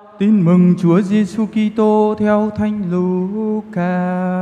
Tin mừng Chúa Giêsu Kitô theo Thánh Luca.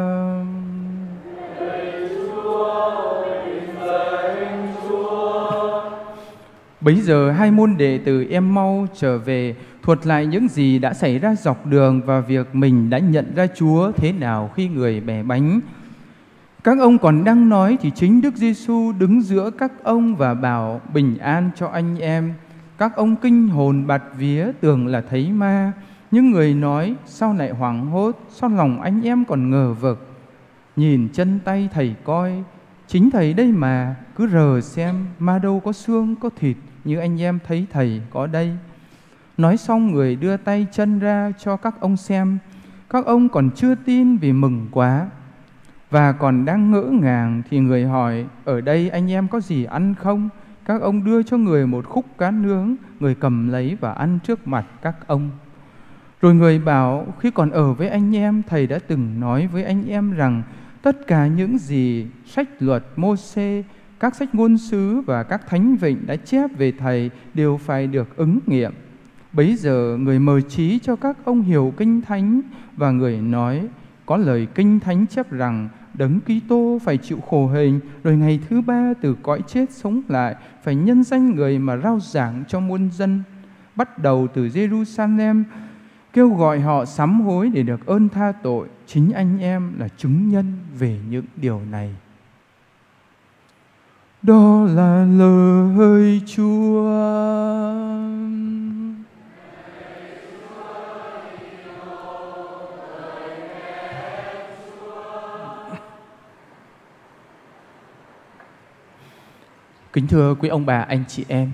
Bấy giờ hai môn đệ từ Em-mau trở về, thuật lại những gì đã xảy ra dọc đường và việc mình đã nhận ra Chúa thế nào khi người bẻ bánh. Các ông còn đang nói thì chính Đức Giêsu đứng giữa các ông và bảo: bình an cho anh em. Các ông kinh hồn bạt vía, tưởng là thấy ma. Nhưng người nói: sao lại hoảng hốt, sao lòng anh em còn ngờ vực? Nhìn chân tay thầy coi, chính thầy đây mà, cứ rờ xem, ma đâu có xương có thịt như anh em thấy thầy có đây. Nói xong người đưa tay chân ra cho các ông xem. Các ông còn chưa tin vì mừng quá. Và còn đang ngỡ ngàng thì người hỏi: ở đây anh em có gì ăn không? Các ông đưa cho người một khúc cá nướng. Người cầm lấy và ăn trước mặt các ông. Rồi người bảo: khi còn ở với anh em, thầy đã từng nói với anh em rằng tất cả những gì sách luật Mô-sê, các sách ngôn sứ và các thánh vịnh đã chép về thầy đều phải được ứng nghiệm. Bấy giờ người mời trí cho các ông hiểu kinh thánh, và người nói: có lời kinh thánh chép rằng Đấng Kitô phải chịu khổ hình, rồi ngày thứ ba từ cõi chết sống lại, phải nhân danh người mà rao giảng cho muôn dân, bắt đầu từ Giê-ru-sa-lem, kêu gọi họ sám hối để được ơn tha tội. Chính anh em là chứng nhân về những điều này. Đó là lời Chúa. Kính thưa quý ông bà, anh chị em,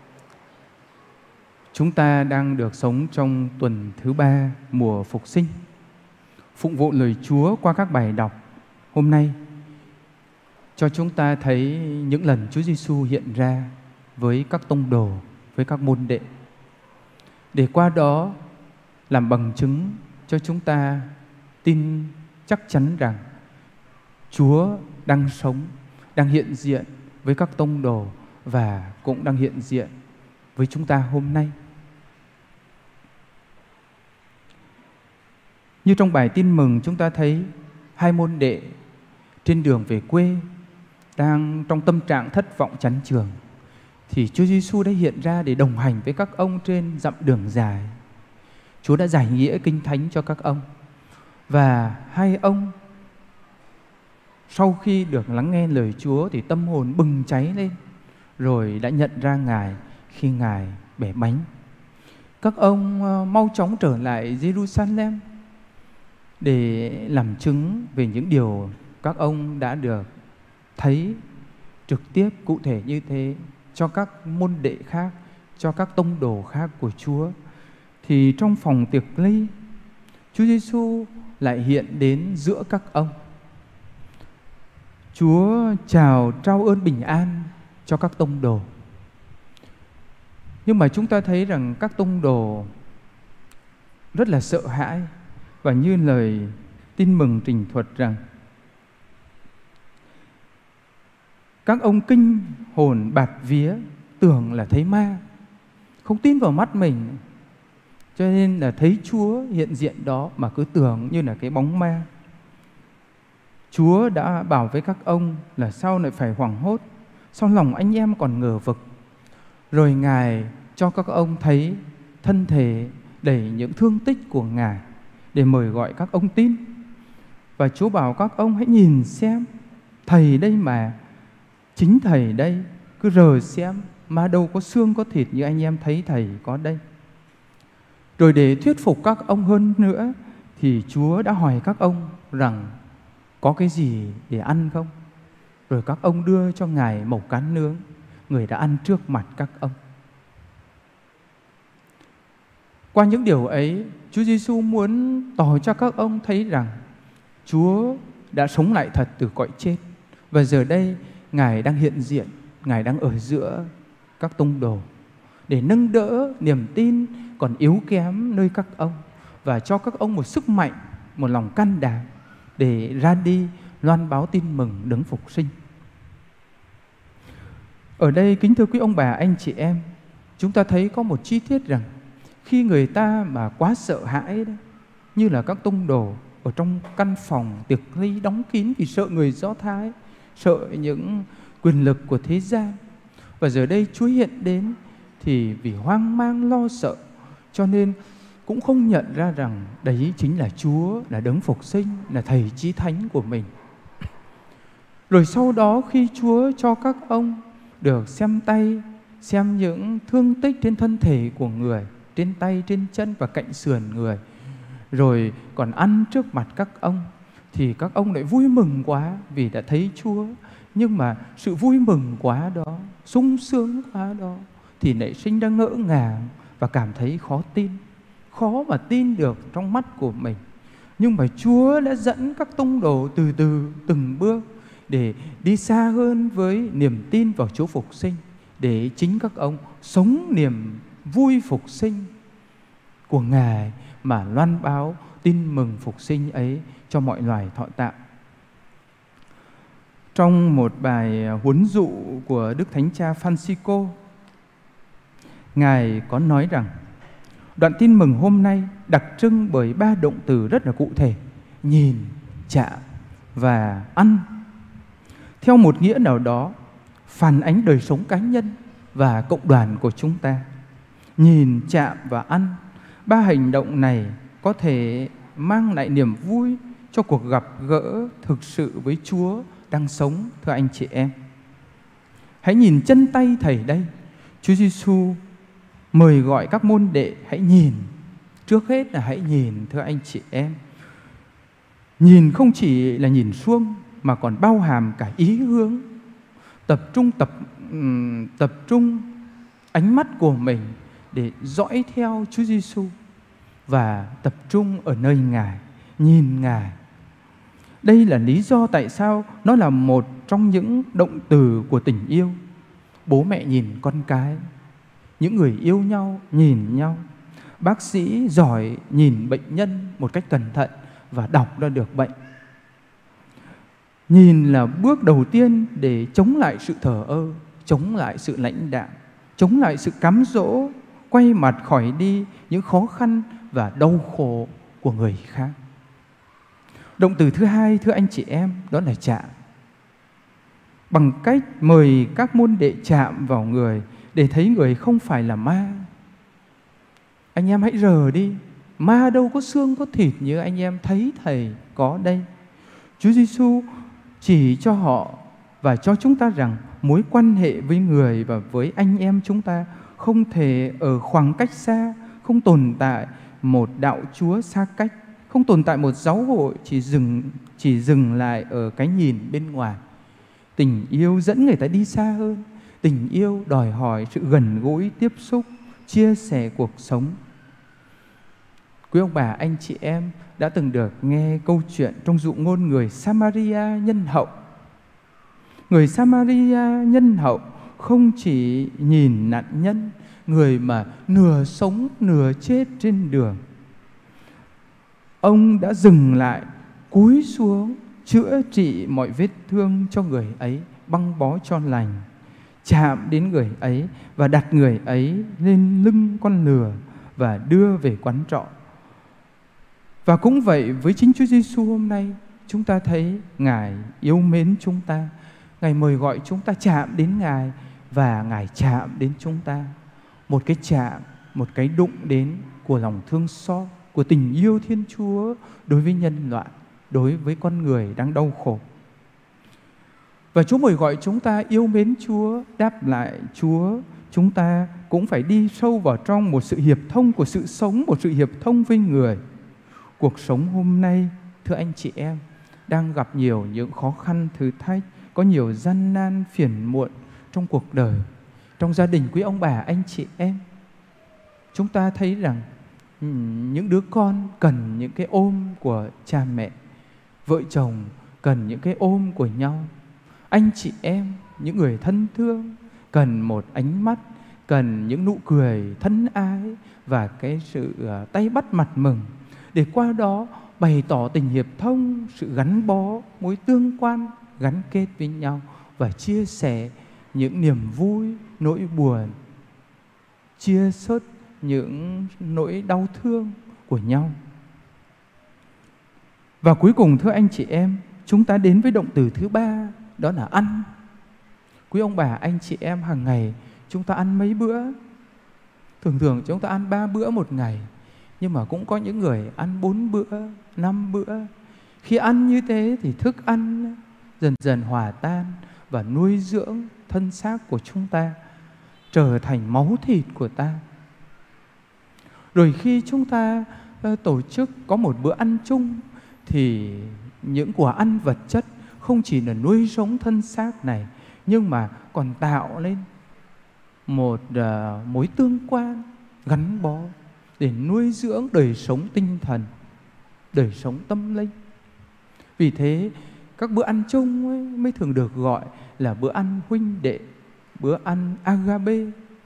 chúng ta đang được sống trong tuần thứ 3 mùa Phục Sinh, phụng vụ lời Chúa qua các bài đọc hôm nay cho chúng ta thấy những lần Chúa Giêsu hiện ra với các tông đồ, với các môn đệ, để qua đó làm bằng chứng cho chúng ta tin chắc chắn rằng Chúa đang sống, đang hiện diện với các tông đồ và cũng đang hiện diện với chúng ta hôm nay. Như trong bài tin mừng chúng ta thấy hai môn đệ trên đường về quê đang trong tâm trạng thất vọng chán chường, thì Chúa Giêsu đã hiện ra để đồng hành với các ông trên dặm đường dài. Chúa đã giải nghĩa kinh thánh cho các ông, và hai ông sau khi được lắng nghe lời Chúa thì tâm hồn bừng cháy lên, rồi đã nhận ra Ngài khi Ngài bẻ bánh. Các ông mau chóng trở lại Giê-ru-sa-lem để làm chứng về những điều các ông đã được thấy trực tiếp cụ thể như thế cho các môn đệ khác, cho các tông đồ khác của Chúa. Thì trong phòng tiệc ly, Chúa Giêsu lại hiện đến giữa các ông. Chúa chào trao ơn bình an cho các tông đồ. Nhưng mà chúng ta thấy rằng các tông đồ rất là sợ hãi, và như lời tin mừng trình thuật rằng các ông kinh hồn bạt vía, tưởng là thấy ma, không tin vào mắt mình, cho nên là thấy Chúa hiện diện đó mà cứ tưởng như là cái bóng ma. Chúa đã bảo với các ông là sao lại phải hoảng hốt, sao lòng anh em còn ngờ vực. Rồi Ngài cho các ông thấy thân thể đầy những thương tích của Ngài để mời gọi các ông tin. Và Chúa bảo các ông hãy nhìn xem, thầy đây mà, chính thầy đây, cứ rờ xem, mà đâu có xương có thịt như anh em thấy thầy có đây. Rồi để thuyết phục các ông hơn nữa thì Chúa đã hỏi các ông rằng có cái gì để ăn không? Rồi các ông đưa cho Ngài mẩu cá nướng. Người đã ăn trước mặt các ông. Qua những điều ấy, Chúa Giêsu muốn tỏ cho các ông thấy rằng Chúa đã sống lại thật từ cõi chết. Và giờ đây Ngài đang hiện diện, Ngài đang ở giữa các tông đồ để nâng đỡ niềm tin còn yếu kém nơi các ông, và cho các ông một sức mạnh, một lòng can đảm để ra đi loan báo tin mừng Đấng Phục Sinh. Ở đây kính thưa quý ông bà, anh chị em, chúng ta thấy có một chi tiết rằng khi người ta mà quá sợ hãi đấy, như là các tông đồ ở trong căn phòng tiệc ly đóng kín vì sợ người Do Thái, sợ những quyền lực của thế gian. Và giờ đây Chúa hiện đến thì vì hoang mang lo sợ, cho nên cũng không nhận ra rằng đấy chính là Chúa, là đấng phục sinh, là Thầy Chí Thánh của mình. Rồi sau đó khi Chúa cho các ông được xem tay, xem những thương tích trên thân thể của người, trên tay, trên chân và cạnh sườn người, rồi còn ăn trước mặt các ông, thì các ông lại vui mừng quá vì đã thấy Chúa. Nhưng mà sự vui mừng quá đó, sung sướng quá đó, thì nảy sinh ra ngỡ ngàng và cảm thấy khó tin, khó mà tin được trong mắt của mình. Nhưng mà Chúa đã dẫn các tông đồ từ từ từng bước để đi xa hơn với niềm tin vào Chúa phục sinh, để chính các ông sống niềm vui phục sinh của Ngài mà loan báo tin mừng phục sinh ấy cho mọi loài thọ tạo. Trong một bài huấn dụ của Đức Thánh Cha Francisco, Ngài có nói rằng đoạn tin mừng hôm nay đặc trưng bởi 3 động từ rất là cụ thể: nhìn, chạm và ăn. Theo một nghĩa nào đó, phản ánh đời sống cá nhân và cộng đoàn của chúng ta. Nhìn, chạm và ăn, 3 hành động này có thể mang lại niềm vui cho cuộc gặp gỡ thực sự với Chúa đang sống, thưa anh chị em. Hãy nhìn chân tay Thầy đây. Chúa Giêsu mời gọi các môn đệ hãy nhìn. Trước hết là hãy nhìn, thưa anh chị em. Nhìn không chỉ là nhìn suông mà còn bao hàm cả ý hướng. Tập trung ánh mắt của mình để dõi theo Chúa Giêsu và tập trung ở nơi Ngài, nhìn Ngài. Đây là lý do tại sao nó là một trong những động từ của tình yêu. Bố mẹ nhìn con cái, những người yêu nhau nhìn nhau, bác sĩ giỏi nhìn bệnh nhân một cách cẩn thận và đọc ra được bệnh. Nhìn là bước đầu tiên để chống lại sự thờ ơ, chống lại sự lãnh đạm, chống lại sự cám dỗ, quay mặt khỏi đi những khó khăn và đau khổ của người khác. Động từ thứ hai, thưa anh chị em, đó là chạm. Bằng cách mời các môn đệ chạm vào người để thấy người không phải là ma. Anh em hãy rờ đi, ma đâu có xương có thịt như anh em thấy Thầy có đây. Chúa Giêsu chỉ cho họ và cho chúng ta rằng mối quan hệ với người và với anh em chúng ta không thể ở khoảng cách xa, không tồn tại một đạo Chúa xa cách, không tồn tại một giáo hội chỉ dừng lại ở cái nhìn bên ngoài. Tình yêu dẫn người ta đi xa hơn. Tình yêu đòi hỏi sự gần gũi, tiếp xúc, chia sẻ cuộc sống. Quý ông bà, anh chị em đã từng được nghe câu chuyện trong dụ ngôn người Samaria nhân hậu. Người Samaria nhân hậu không chỉ nhìn nạn nhân, người mà nửa sống nửa chết trên đường. Ông đã dừng lại, cúi xuống, chữa trị mọi vết thương cho người ấy, băng bó cho lành, chạm đến người ấy và đặt người ấy lên lưng con lừa và đưa về quán trọ. Và cũng vậy với chính Chúa Giêsu hôm nay, chúng ta thấy Ngài yêu mến chúng ta. Ngài mời gọi chúng ta chạm đến Ngài và Ngài chạm đến chúng ta. Một cái chạm, một cái đụng đến của lòng thương xót, của tình yêu Thiên Chúa đối với nhân loại, đối với con người đang đau khổ. Và Chúa mời gọi chúng ta yêu mến Chúa, đáp lại Chúa. Chúng ta cũng phải đi sâu vào trong một sự hiệp thông của sự sống, một sự hiệp thông với người. Cuộc sống hôm nay, thưa anh chị em, đang gặp nhiều những khó khăn, thử thách, có nhiều gian nan, phiền muộn trong cuộc đời, trong gia đình quý ông bà, anh chị em. Chúng ta thấy rằng những đứa con cần những cái ôm của cha mẹ, vợ chồng cần những cái ôm của nhau. Anh chị em, những người thân thương cần một ánh mắt, cần những nụ cười thân ái và cái sự tay bắt mặt mừng, để qua đó bày tỏ tình hiệp thông, sự gắn bó, mối tương quan, gắn kết với nhau và chia sẻ những niềm vui, nỗi buồn, chia sớt những nỗi đau thương của nhau. Và cuối cùng thưa anh chị em, chúng ta đến với động từ thứ 3, đó là ăn. Quý ông bà, anh chị em, hàng ngày chúng ta ăn mấy bữa? Thường thường chúng ta ăn 3 bữa một ngày, nhưng mà cũng có những người ăn 4 bữa, 5 bữa. Khi ăn như thế thì thức ăn dần dần hòa tan và nuôi dưỡng thân xác của chúng ta, trở thành máu thịt của ta. Rồi khi chúng ta tổ chức có một bữa ăn chung thì những của ăn vật chất không chỉ là nuôi sống thân xác này, nhưng mà còn tạo lên một mối tương quan gắn bó để nuôi dưỡng đời sống tinh thần, đời sống tâm linh. Vì thế các bữa ăn chung ấy mới thường được gọi là bữa ăn huynh đệ, bữa ăn agape.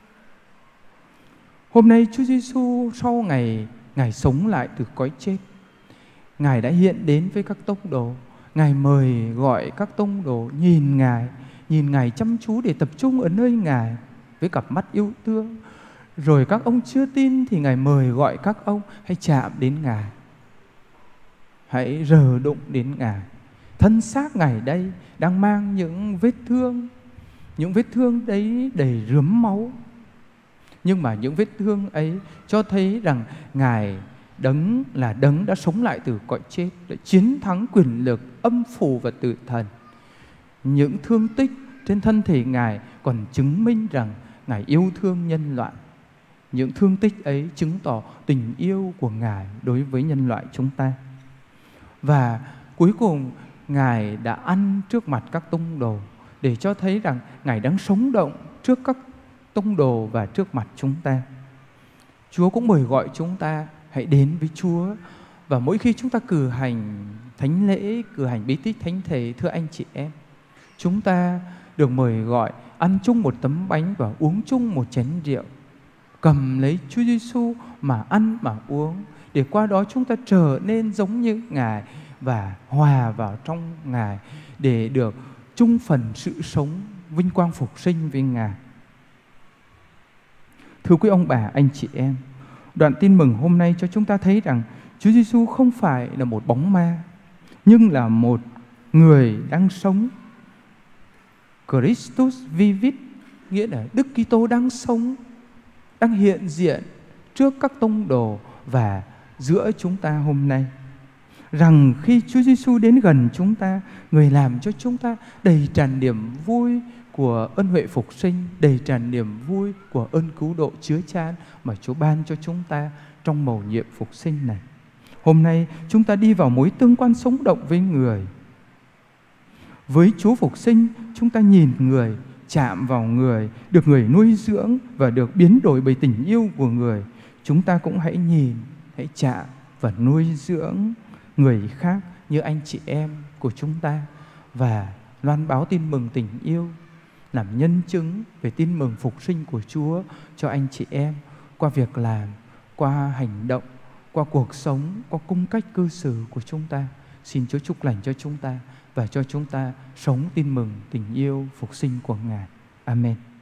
Hôm nay Chúa Giêsu sau Ngài sống lại từ cõi chết, Ngài đã hiện đến với các tông đồ. Ngài mời gọi các tông đồ nhìn Ngài chăm chú để tập trung ở nơi Ngài với cặp mắt yêu thương. Rồi các ông chưa tin thì Ngài mời gọi các ông hãy chạm đến Ngài, hãy rờ đụng đến Ngài. Thân xác Ngài đây đang mang những vết thương. Những vết thương đấy đầy rướm máu. Nhưng mà những vết thương ấy cho thấy rằng Ngài Đấng là Đấng đã sống lại từ cõi chết, đã chiến thắng quyền lực âm phủ và tử thần. Những thương tích trên thân thể Ngài còn chứng minh rằng Ngài yêu thương nhân loại. Những thương tích ấy chứng tỏ tình yêu của Ngài đối với nhân loại chúng ta. Và cuối cùng Ngài đã ăn trước mặt các tông đồ để cho thấy rằng Ngài đang sống động trước các tông đồ và trước mặt chúng ta. Chúa cũng mời gọi chúng ta hãy đến với Chúa. Và mỗi khi chúng ta cử hành thánh lễ, cử hành bí tích thánh thể, thưa anh chị em, chúng ta được mời gọi ăn chung một tấm bánh và uống chung một chén rượu, cầm lấy Chúa Giêsu mà ăn mà uống, để qua đó chúng ta trở nên giống như Ngài và hòa vào trong Ngài, để được chung phần sự sống vinh quang phục sinh với Ngài. Thưa quý ông bà, anh chị em, đoạn tin mừng hôm nay cho chúng ta thấy rằng Chúa Giêsu không phải là một bóng ma, nhưng là một người đang sống. Christus vivit, nghĩa là Đức Kitô đang sống, đang hiện diện trước các tông đồ và giữa chúng ta hôm nay. Rằng khi Chúa Giêsu đến gần chúng ta, Người làm cho chúng ta đầy tràn niềm vui của ơn huệ phục sinh, đầy tràn niềm vui của ơn cứu độ chứa chan mà Chúa ban cho chúng ta trong mầu nhiệm phục sinh này. Hôm nay chúng ta đi vào mối tương quan sống động với Người. Với Chúa phục sinh, chúng ta nhìn Người, chạm vào Người, được Người nuôi dưỡng và được biến đổi bởi tình yêu của Người. Chúng ta cũng hãy nhìn, hãy chạm và nuôi dưỡng người khác như anh chị em của chúng ta, và loan báo tin mừng tình yêu, làm nhân chứng về tin mừng phục sinh của Chúa cho anh chị em qua việc làm, qua hành động, qua cuộc sống, qua cung cách cư xử của chúng ta. Xin Chúa chúc lành cho chúng ta và cho chúng ta sống tin mừng tình yêu phục sinh của Ngài. Amen.